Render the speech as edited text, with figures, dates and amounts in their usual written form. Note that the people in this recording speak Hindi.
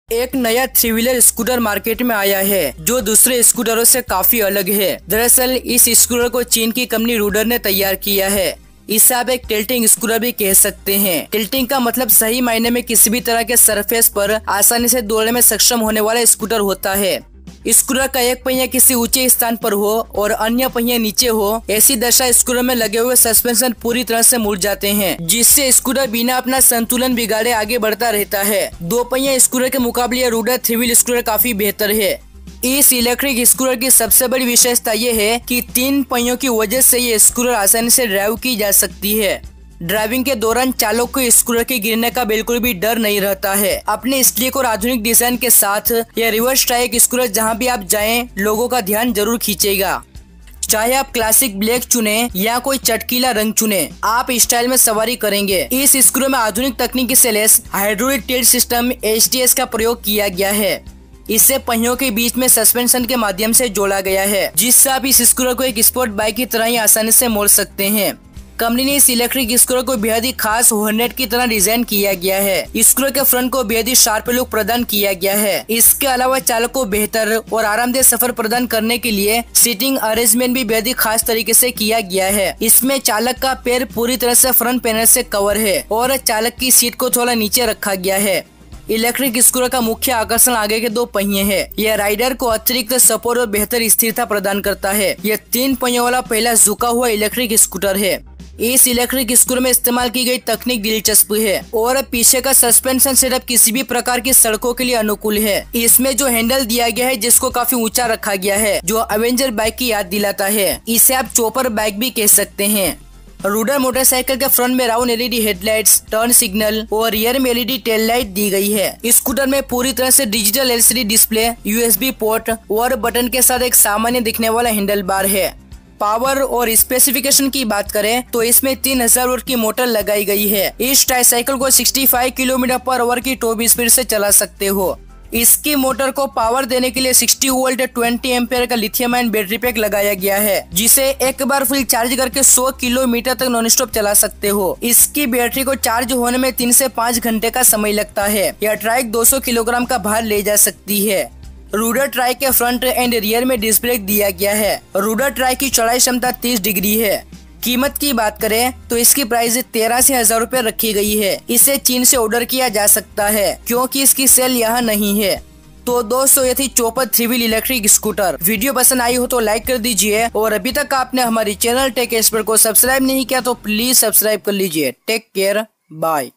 एक नया थ्री व्हीलर स्कूटर मार्केट में आया है जो दूसरे स्कूटरों से काफी अलग है। दरअसल इस स्कूटर को चीन की कंपनी रूडर ने तैयार किया है। इसे आप एक टिल्टिंग स्कूटर भी कह सकते हैं। टिल्टिंग का मतलब सही मायने में किसी भी तरह के सरफेस पर आसानी से दौड़ने में सक्षम होने वाला स्कूटर होता है। स्कूटर का एक पहिया किसी ऊंचे स्थान पर हो और अन्य पहिया नीचे हो, ऐसी दशा स्कूटर में लगे हुए सस्पेंशन पूरी तरह से मुड़ जाते हैं, जिससे स्कूटर बिना अपना संतुलन बिगाड़े आगे बढ़ता रहता है। दो पहिया स्कूटर के मुकाबले यह रूडर थ्री व्हील स्कूटर काफी बेहतर है। इस इलेक्ट्रिक स्कूटर की सबसे बड़ी विशेषता ये है कि तीन पहियों की वजह से ये स्कूटर आसानी से ड्राइव की जा सकती है। ड्राइविंग के दौरान चालक को स्कूटर के गिरने का बिल्कुल भी डर नहीं रहता है। अपने स्लीक और आधुनिक डिजाइन के साथ यह रिवर्स ट्राइक स्कूटर जहां भी आप जाएं, लोगों का ध्यान जरूर खींचेगा। चाहे आप क्लासिक ब्लैक चुने या कोई चटकीला रंग चुने, आप स्टाइल में सवारी करेंगे। इस स्कूटर में आधुनिक तकनीकी से लैस हाइड्रोलिक टेल सिस्टम HTS का प्रयोग किया गया है। इससे पहियों के बीच में सस्पेंशन के माध्यम से जोड़ा गया है, जिससे आप इस स्कूटर को एक स्पोर्ट बाइक की तरह ही आसानी से मोड़ सकते हैं। कंपनी ने इस इलेक्ट्रिक स्कूटर को बेहद ही खास हॉर्नेट की तरह डिजाइन किया गया है। स्कूटर के फ्रंट को बेहद ही शार्प लुक प्रदान किया गया है। इसके अलावा चालक को बेहतर और आरामदेह सफर प्रदान करने के लिए सीटिंग अरेंजमेंट भी बेहद ही खास तरीके से किया गया है। इसमें चालक का पैर पूरी तरह से फ्रंट पैनल से कवर है और चालक की सीट को थोड़ा नीचे रखा गया है। इलेक्ट्रिक स्कूटर का मुख्य आकर्षण आगे के दो पहिए हैं। यह राइडर को अतिरिक्त सपोर्ट और बेहतर स्थिरता प्रदान करता है। यह तीन पहियों वाला पहला झुका हुआ इलेक्ट्रिक स्कूटर है। इस इलेक्ट्रिक स्कूटर में इस्तेमाल की गई तकनीक दिलचस्प है और पीछे का सस्पेंशन सेटअप किसी भी प्रकार की सड़कों के लिए अनुकूल है। इसमें जो हैंडल दिया गया है, जिसको काफी ऊंचा रखा गया है, जो एवेंजर बाइक की याद दिलाता है। इसे आप चॉपर बाइक भी कह सकते हैं। रूडर मोटरसाइकिल के फ्रंट में round LED headlights, turn signal और रियर में LED टेल लाइट दी गई है। स्कूटर में पूरी तरह से digital LCD display, USB port और बटन के साथ एक सामान्य दिखने वाला हैंडल बार है। पावर और स्पेसिफिकेशन की बात करें तो इसमें 3000 वोल्ट की मोटर लगाई गई है। इस ट्राईसाइकिल को 65 km/h की टॉप स्पीड से चला सकते हो। इसकी मोटर को पावर देने के लिए 60 वोल्ट 20 एम्पियर का लिथियम आयन बैटरी पैक लगाया गया है, जिसे एक बार फुल चार्ज करके 100 किलोमीटर तक नॉन स्टॉप चला सकते हो। इसकी बैटरी को चार्ज होने में 3 से 5 घंटे का समय लगता है। यह ट्राइक 200 किलोग्राम का भार ले जा सकती है। रूडर ट्राइक के फ्रंट एंड रियर में डिस्क ब्रेक दिया गया है। रूडर ट्राइक की चौड़ाई क्षमता 30 डिग्री है। कीमत की बात करें तो इसकी प्राइस 83,000 रुपए रखी गई है। इसे चीन से ऑर्डर किया जा सकता है क्योंकि इसकी सेल यहाँ नहीं है। तो दोस्तों, ये थी chopper three wheel electric scooter. Video पसंद आई हो तो लाइक कर दीजिए और अभी तक आपने हमारी चैनल टेक एक्सपर्ट को सब्सक्राइब नहीं किया तो प्लीज सब्सक्राइब कर लीजिए। Take care, bye.